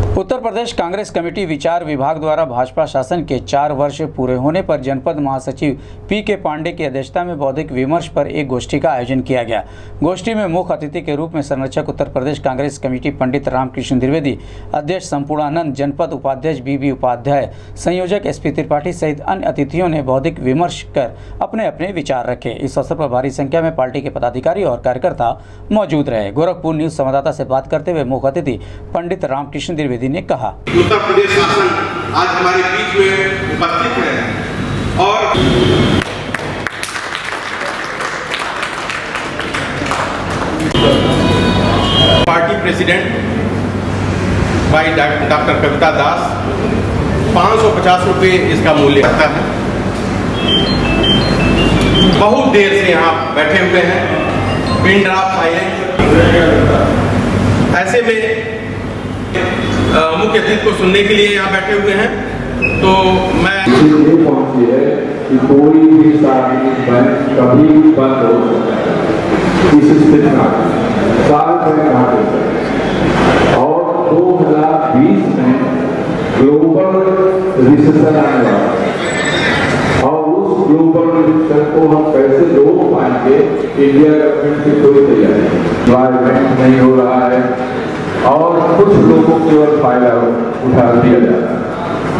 उत्तर Pradesh Congress committee विचार विभाग द्वारा भाजपा शासन के 4 वर्ष पूरे होने पर जनपद महासचिव पी.के. पांडे की अध्यक्षता में बौद्धिक विमर्श पर एक गोष्ठी का आयोजन किया गया। गोष्ठी में मुख्य अतिथि के रूप में संरक्षक उत्तर प्रदेश कांग्रेस कमेटी पंडित रामकृष्ण द्विवेदी, अध्यक्ष संपूर्णानंद, जनपद उपाध्यक्ष बी.बी. उपाध्याय, संयोजक एस.पी. त्रिपाठी सहित अन्य अतिथियों ने बौद्धिक विमर्श कर अपने अपने विचार रखे। इस अवसर पर भारी संख्या में पार्टी के पदाधिकारी और कार्यकर्ता मौजूद रहे। गोरखपुर न्यूज संवाददाता से बात करते हुए मुख्य अतिथि पंडित रामकृष्ण द्विवेदी ने कहा, उत्तर प्रदेश शासन आज हमारे बीच में उपस्थित है और पार्टी प्रेसिडेंट भाई डॉक्टर कविता दास 550 रुपये इसका मूल्य रखता है। बहुत देर से यहाँ बैठे हुए हैं, पिन ड्रॉप साइलेंस। ऐसे में मुख्य अतिथि को सुनने के लिए यहाँ बैठे हुए हैं, तो मैं ये पहुंची है कि कोई भी सार्वजनिक बैंक कभी भी बंद हो सकता है। इस स्थिति में साल में कहा और 2020 में ग्लोबल रिसेशन आएगा और उस ग्लोबल रिसेशन को हम कैसे रोक पाएंगे, इंडिया गवर्नमेंट की कोई तैयारी इन्वायरमेंट नहीं हो रहा है और कुछ लोगों केवल फायदा उठा दिया जाता है।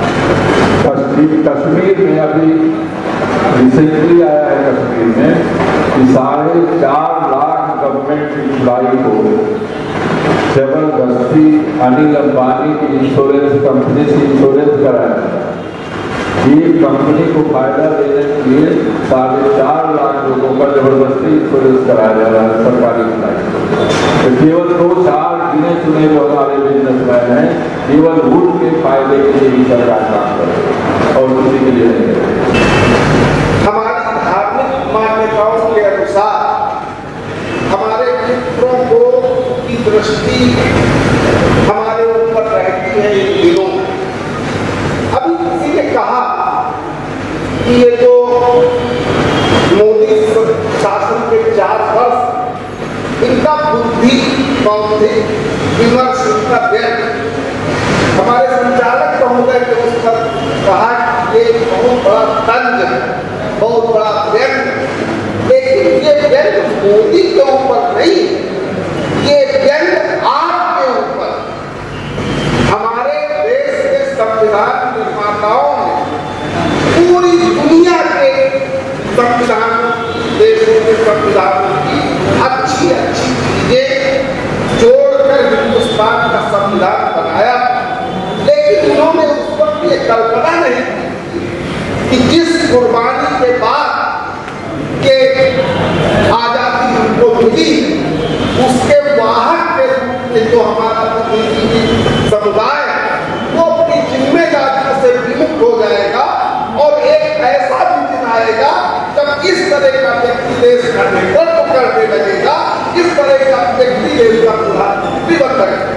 कश्मीर में अभी रिसेंटली आया है कश्मीर में कि 4.5 लाख गवर्नमेंट एम्प्लॉई को जबरदस्ती अनिल अंबानी की इंश्योरेंस कंपनी से इंश्योरेंस कराया। ये कंपनी को फायदा देने के लिए 4.5 लाख लोगों का जबरदस्ती इंश्योरेंस कराया जा रहा है सरकारी एम्प्लॉई। तो केवल 2-4 गिने चुने वाले बिजनेसमैन हैं, केवल उनके फायदे के लिए ही सरकार काम करे और उसी के लिए नहीं। हमारी धार्मिक मान्यताओं के अनुसार हमारे मित्रों को की दृष्टि हमारे ऊपर रहती है इन दिनों। अभी किसी ने कहा कि ये जो मोदी शासन के 4 वर्ष इनका बुद्धि बौद्धिक विमर्श इनका व्यर्थ। हमारे संचालक महोदय ने उस पर कहा कि ये बहुत बड़ा तंज है, बहुत बड़ा व्यंग। लेकिन ये व्यंग मोदी के ऊपर नहीं, ये व्यंग आपके ऊपर। हमारे देश के संविधान निर्माताओं ने पूरी दुनिया के संविधान, देशों के संविधानों की अच्छी चीजें जोड़कर हिंदुस्तान का संविधान बनाया। लेकिन उन्होंने उस वक्त ये कल्पना नहीं की कि जिस कुर्बानी के बाद के आजादी हमको मिली, उसके वाहक के रूप में जो हमारा बुद्धिजीवी समुदाय वो अपनी जिम्मेदारी से विमुख हो जाएगा और एक ऐसा भी दिन आएगा जब इस तरह का व्यक्ति देश का नेतृत्व करने लगेगा, इस तरह का व्यक्ति देश का प्रधानमंत्री बन लगेगा।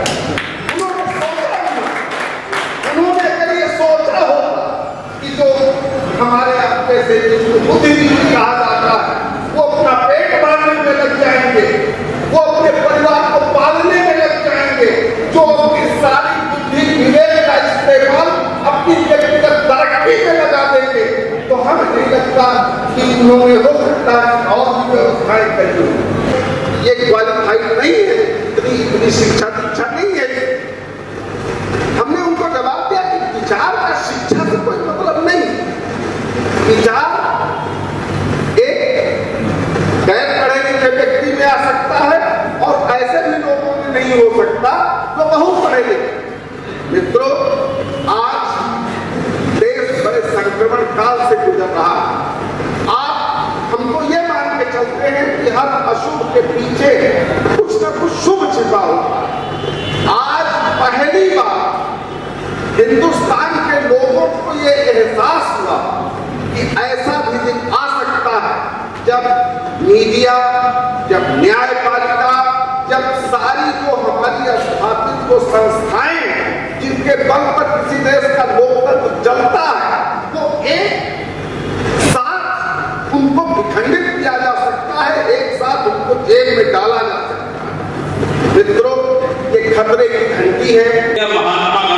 उन्होंने अगर ये सोचा होता कि जो हमारे अपने से जिसको बुद्धिजीवी कहा जाता है वो अपना पेट भरने में लग जाएंगे, वो अपने परिवार को पालने में लग जाएंगे, जो अपनी सारी बुद्धि विवेक का इस्तेमाल अपनी व्यक्तिगत तरक्की में लगा देंगे, तो हमें नहीं लगता कि उन्होंने हो सकता है और भी व्यवस्थाएं करी। ये क्वालिफाइड नहीं है, इतनी शिक्षा नहीं है। हमने उनको जवाब दिया कि विचार का शिक्षा से कोई मतलब नहीं। विचार एक गैर पढ़े लिखे व्यक्ति में आ सकता है और ऐसे भी लोगों में नहीं हो सकता जो बहुत पढ़े लिखे। मित्रों, आज देश बड़े संक्रमण काल से गुजर रहा है। आप हमको ये मान के चलते हैं कि हर अशुभ के पीछे कुछ न कुछ शुभ छिपा होता है। आज पहली बार हिंदुस्तान के लोगों को ये एहसास हुआ कि ऐसा भी दिन आ सकता है जब मीडिया, जब न्यायपालिका, जब सारी जो हमारी स्थापित जो संस्थाएं जिनके बल पर किसी देश का लोकतंत्र चलता है, वो एक साथ उनको विखंडित किया जा सकता है, एक साथ उनको जेल में डाला जा सकता है। मित्रों, ये खतरे की घंटी है। महात्मा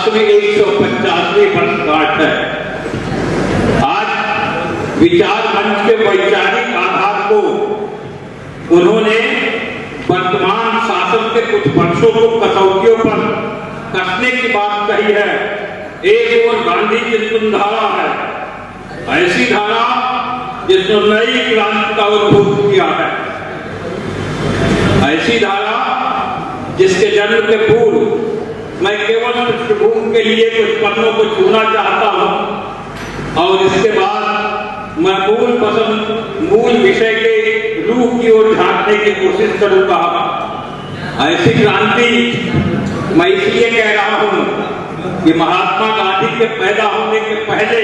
वर्ष में 150वीं वर्षगांठ है। आज विचार मंच के वैचारिक आधार को उन्होंने वर्तमान शासन के कुछ वर्षों को कसौटियों पर कसने की बात कही है। एक और गांधी चिंतनधारा है, ऐसी धारा जिसने नई क्रांति का उद्भव किया है, ऐसी धारा जिसके जन्म के पूर्व मैं केवल पृष्ठभूमि के लिए कुछ पन्नों को छूना चाहता हूं और इसके बाद मैं मूल विषय के रूप की ओर झांकने की कोशिश करूंगा। ऐसी क्रांति मैं इसलिए कह रहा हूं कि महात्मा गांधी के पैदा होने के पहले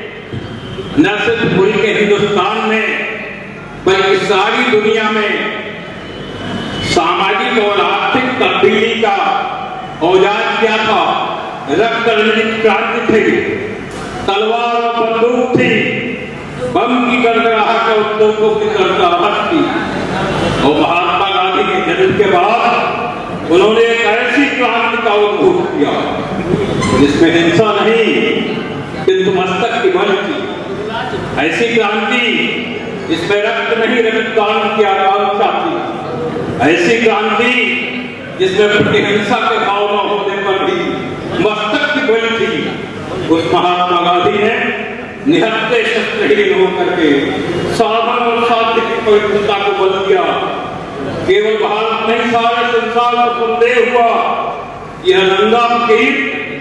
न सिर्फ मुल्क के हिंदुस्तान में बल्कि सारी दुनिया में सामाजिक और आर्थिक तब्दीली का औजार क्या था? रक्त रंजित क्रांति थी, तलवार और बंदूक थी, बम की गड़गड़ाहट और तोपों की गड़गड़ाहट थी। और महात्मा गांधी के जन्म के बाद उन्होंने एक ऐसी क्रांति का उद्भव किया जिसमें हिंसा नहीं किंतु मस्तक की बल थी। ऐसी क्रांति जिसमें रक्त नहीं रक्तदान की आकांक्षा थी। ऐसी क्रांति जिसमें प्रतिहिंसा के भाव न होने पर भी मस्तक की बल थी। उस महात्मा गांधी ने निहत्थे शस्त्रहीन होकर के साधन और साध्य की पवित्रता को बल दिया। केवल भारत नहीं सारे संसार में संदेह हुआ यह नंगा फकीर,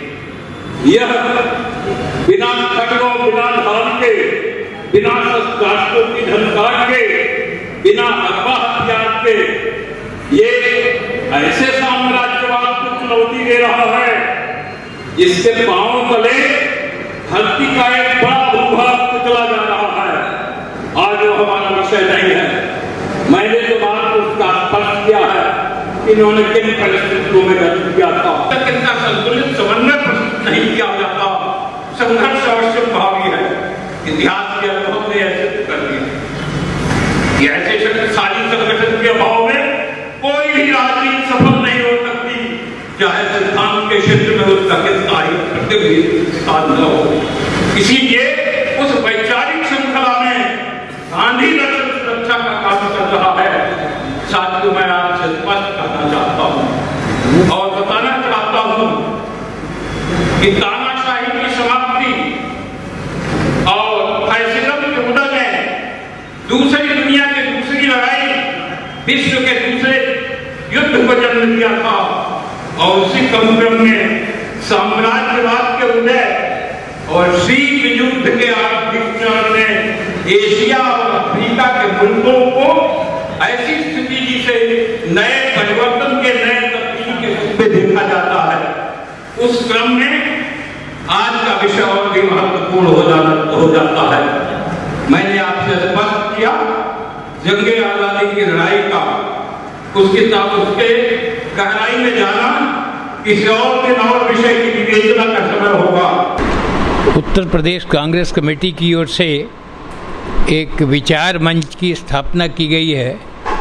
यह बिना खड़गों, बिना ढाल के, बिना शस्त्रास्त्रों की झनकार के, बिना हथवा हथियार के ये ऐसे साम्राज्यवाद को चुनौती दे रहा है जिसके पांव तले धरती का एक बड़ा भूभाग कुचला जा रहा है। आज वो हमारा विषय नहीं है। मैंने तो बात उसका स्पष्ट किया है इन्होंने किन परिस्थितियों में जन्म किया था। इनका संतुलित समन्वय प्रस्तुत नहीं किया जाता। संघर्ष अवश्य भावी है। इतिहास के अनुभव ने ऐसे कर दिया। ऐसे शक्तिशाली संगठन के अभाव में कोई भी राजनीति सफल नहीं हो सकती, चाहे सिद्धांत के क्षेत्र में उसका कितना ही प्रतिनिधित्व न हो। इसीलिए उस वैचारिक श्रृंखला में गांधी दर्शन सुरक्षा का काम कर रहा है। साथियों, मैं आपसे स्पष्ट करना चाहता हूं और बताना चाहता हूं कि तानाशाही की समाप्ति और फैसलों के उदय ने दूसरी दुनिया की दूसरी लड़ाई, विश्व के दूसरे युद्ध को जन्म दिया था और उसी क्रम में साम्राज्यवाद के उदय और शीत युद्ध के आविष्कार ने एशिया और अफ्रीका के मुल्कों को ऐसी स्थिति से नए परिवर्तन के नए तब्दीली के रूप में देखा जाता है। उस क्रम में आज का विषय और भी महत्वपूर्ण हो जाता है। मैंने आपसे स्पष्ट किया जंगे आजादी की लड़ाई का, उसके गहराई में जाना किसी और दिन और विषय की विवेचना का समय होगा। उत्तर प्रदेश कांग्रेस कमेटी की ओर से एक विचार मंच की स्थापना की गई है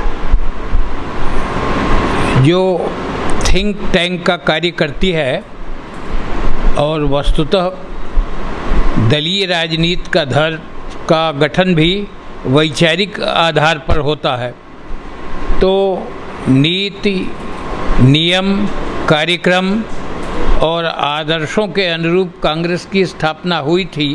जो थिंक टैंक का कार्य करती है और वस्तुतः दलीय राजनीति का गठन भी वैचारिक आधार पर होता है। तो नीति, नियम, कार्यक्रम और आदर्शों के अनुरूप कांग्रेस की स्थापना हुई थी,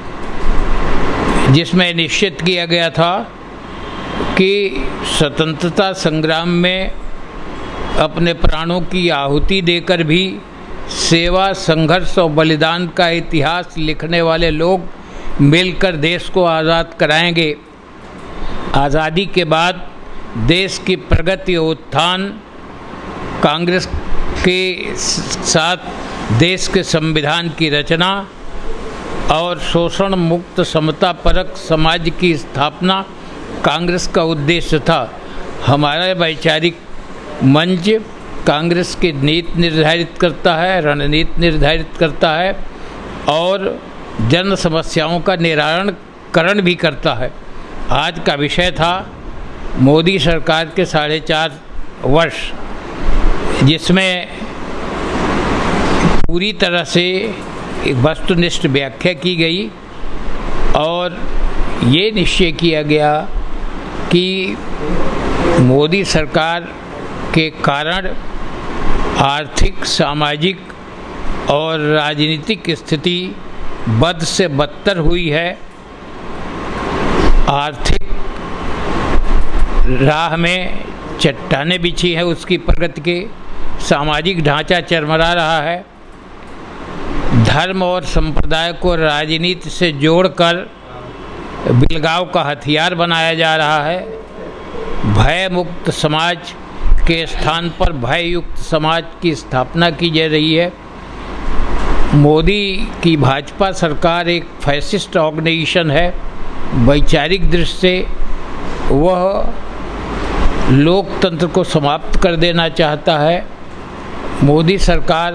जिसमें निश्चित किया गया था कि स्वतंत्रता संग्राम में अपने प्राणों की आहुति देकर भी सेवा, संघर्ष और बलिदान का इतिहास लिखने वाले लोग मिलकर देश को आज़ाद कराएंगे। आज़ादी के बाद देश की प्रगति और उत्थान कांग्रेस के साथ देश के संविधान की रचना और शोषण मुक्त समतापरक समाज की स्थापना कांग्रेस का उद्देश्य था। हमारा वैचारिक मंच कांग्रेस की नीति निर्धारित करता है, रणनीति निर्धारित करता है और जन समस्याओं का निराकरण भी करता है। आज का विषय था मोदी सरकार के 4.5 वर्ष, जिसमें पूरी तरह से एक वस्तुनिष्ठ व्याख्या की गई और ये निश्चय किया गया कि मोदी सरकार के कारण आर्थिक, सामाजिक और राजनीतिक स्थिति बद से बदतर हुई है। आर्थिक राह में चट्टानें बिछी हैं उसकी प्रगति के, सामाजिक ढांचा चरमरा रहा है, धर्म और संप्रदाय को राजनीति से जोड़कर बिलगाव का हथियार बनाया जा रहा है, भय मुक्त समाज के स्थान पर भययुक्त समाज की स्थापना की जा रही है। मोदी की भाजपा सरकार एक फैसिस्ट ऑर्गेनाइजेशन है। वैचारिक दृष्टि से वह लोकतंत्र को समाप्त कर देना चाहता है। मोदी सरकार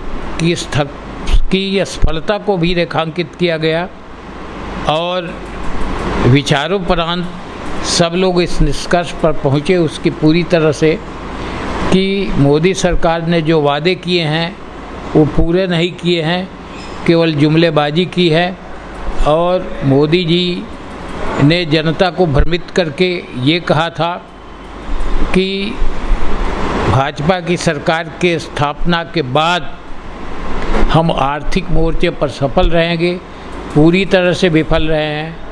की असफलता को भी रेखांकित किया गया और विचारोपरांत सब लोग इस निष्कर्ष पर पहुँचे उसकी पूरी तरह से कि मोदी सरकार ने जो वादे किए हैं वो पूरे नहीं किए हैं, केवल जुमलेबाजी की है। और मोदी जी ने जनता को भ्रमित करके ये कहा था कि भाजपा की सरकार के स्थापना के बाद हम आर्थिक मोर्चे पर सफल रहेंगे, पूरी तरह से विफल रहे हैं।